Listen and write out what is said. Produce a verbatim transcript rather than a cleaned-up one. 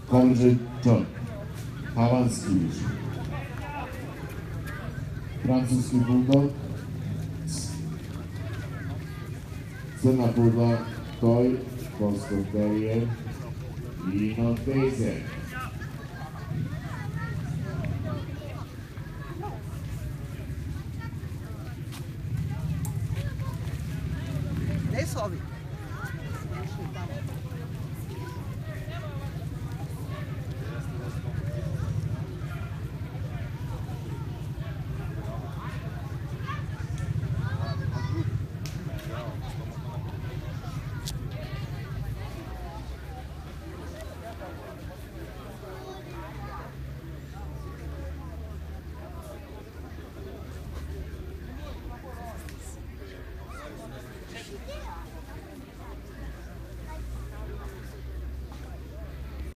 Kołdrzy John, Hawanski już. Francuski bulldog, Cena Buda, Toy, Polsko Terrier i Nordweizer.